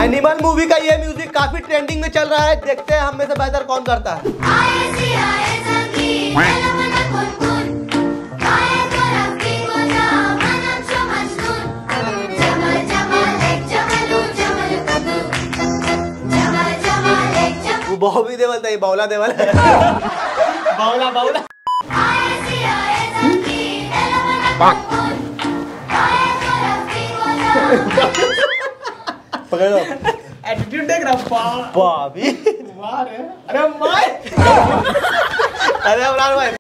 Animal movie का ये music काफी ट्रेंडिंग में चल रहा है, देखते हैं हम में से बेहतर कौन करता है। वो बॉबी देवल था, ये बाउला देवल है। बाउला बाउला। पकड़ लो। एटीट्यूड देख रहा बॉबी। अरे माय। अरे इमरान भाई